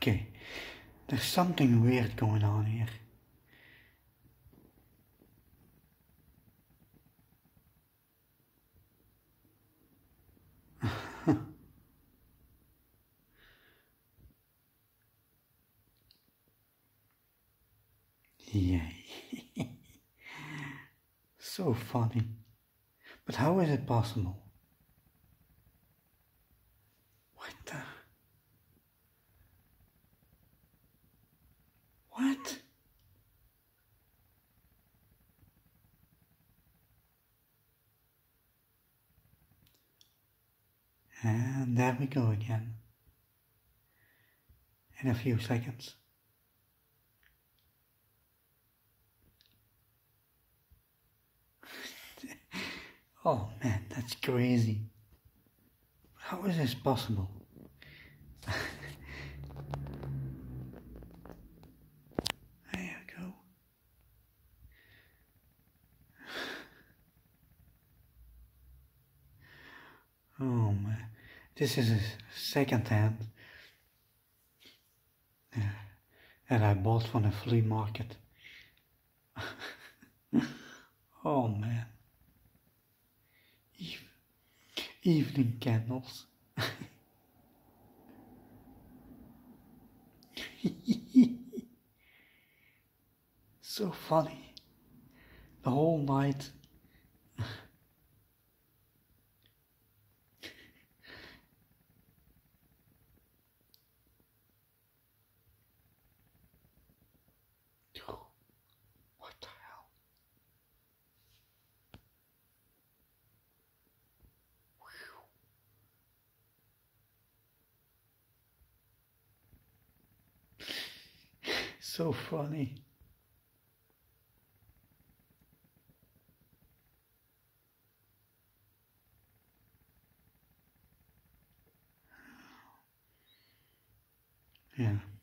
Okay, there's something weird going on here. Yay. So funny. But how is it possible? What the? What? And there we go again. In a few seconds. Oh man, that's crazy. How is this possible? There you go. Oh man, this is a second hand that I bought from a flea market. Oh man. Evening candles. So funny. The whole night. What the hell? So funny. Yeah.